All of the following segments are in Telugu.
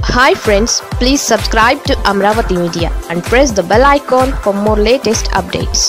Hi friends, please subscribe to Amravati Media and press the bell icon for more latest updates.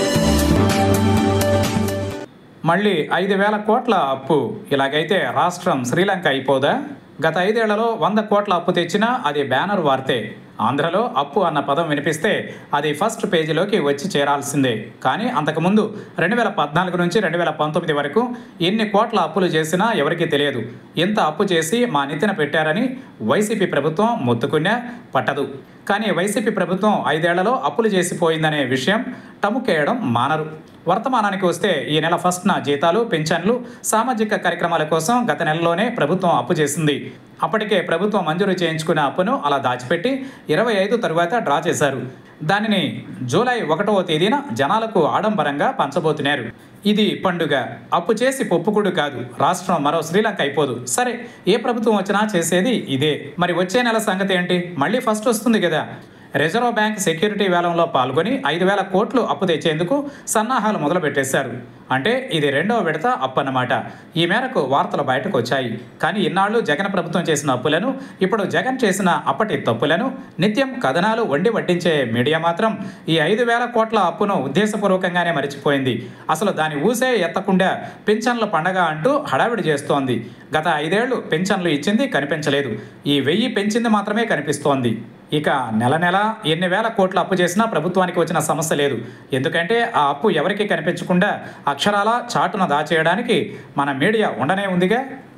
మళ్ళీ 5,000 కోట్ల అప్పు. ఇలాగైతే రాష్ట్రం శ్రీలంక అయిపోదా? గత 5 ఏళ్లలో 100 కోట్ల అప్పు తెచ్చినా అది బ్యానర్ వార్తే. ఆంధ్రలో అప్పు అన్న పదం వినిపిస్తే అది ఫస్ట్ పేజీలోకి వచ్చి చేరాల్సిందే. కానీ అంతకుముందు 2014 నుంచి 2019 వరకు ఎన్ని కోట్ల అప్పులు చేసినా ఎవరికీ తెలియదు. ఎంత అప్పు చేసి మా నెత్తిన పెట్టారని వైసీపీ ప్రభుత్వం మొత్తుకున్నా పట్టదు. కానీ వైసీపీ ప్రభుత్వం 5 ఏళ్లలో అప్పులు చేసిపోయిందనే విషయం టముకేయడం మానరు. వర్తమానానికి వస్తే ఈ నెల ఫస్ట్న జీతాలు, పింఛన్లు, సామాజిక కార్యక్రమాల కోసం గత నెలలోనే ప్రభుత్వం అప్పు చేసింది. అప్పటికే ప్రభుత్వం మంజూరు చేయించుకున్న అప్పును అలా దాచిపెట్టి 25 తరువాత డ్రా చేశారు. దానిని జూలై 1వ తేదీన జనాలకు ఆడంబరంగా పంచబోతున్నారు. ఇది పండుగ. అప్పు చేసి పొప్పుకుడు కాదు. రాష్ట్రం మరో శ్రీలంక అయిపోదు. సరే, ఏ ప్రభుత్వం వచ్చినా చేసేది ఇదే. మరి వచ్చే నెల సంగతి ఏంటి? మళ్ళీ ఫస్ట్ వస్తుంది కదా. రిజర్వ్ బ్యాంక్ సెక్యూరిటీ వేలంలో పాల్గొని 5,000 కోట్లు అప్పు తెచ్చేందుకు సన్నాహాలు మొదలుపెట్టేశారు. అంటే ఇది 2వ విడత అప్పు అన్నమాట. ఈ మేరకు వార్తలు బయటకు వచ్చాయి. కానీ ఇన్నాళ్ళు జగన్ ప్రభుత్వం చేసిన అప్పులను, ఇప్పుడు జగన్ చేసిన అప్పటి తప్పులను నిత్యం కథనాలు వండి వడ్డించే మీడియా మాత్రం ఈ 5,000 కోట్ల అప్పును ఉద్దేశపూర్వకంగానే మరిచిపోయింది. అసలు దాని ఊసే ఎత్తకుండా పింఛన్ల పండగ అంటూ హడావిడి చేస్తోంది. గత 5 ఏళ్లు పింఛన్లు ఇచ్చింది కనిపించలేదు. ఈ 1000 పెంచింది మాత్రమే కనిపిస్తోంది. ఇక నెల నెల ఎన్ని వేల కోట్ల అప్పు చేసినా ప్రభుత్వానికి వచ్చిన సమస్య లేదు. ఎందుకంటే ఆ అప్పు ఎవరికీ కనిపించకుండా అక్షరాల చాటున దాచేయడానికి మన మీడియా ఉండనే ఉందిగా.